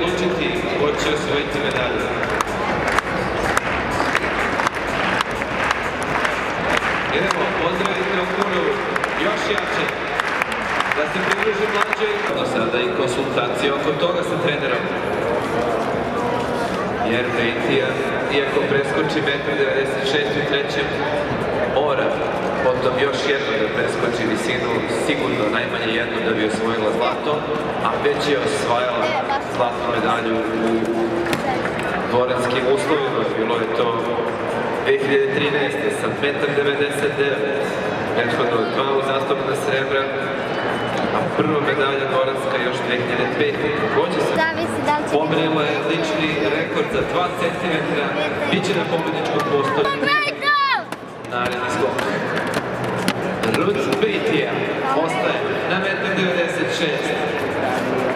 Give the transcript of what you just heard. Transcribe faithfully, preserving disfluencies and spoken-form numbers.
odlučiti ko će osvojiti medalju. Idemo, pozdravite okolo još jače, da se pridruži mlađe. Do sada i konsultacije oko toga sa trenerom. Jer Bejtija, iako preskoči metar devedeset šest u trećem, mora potom još jedno da preskoči visinu, sigurno najmanje jedno da bi osvojila zlato, a već je osvajala zlatnu medalju u dvoranskim uslovima. Bilo je to dve hiljade trinaeste. sa metar devedeset devet, prethodno dva uzastopna srebra, a prva medalja dvoranska još dve hiljade pete. Takođe se pomerila je lični rekord za dva centimetra, bit će na pobedničkom postolju. Naredni skok. Ruth Bejtija ostaje na metar devedeset šest.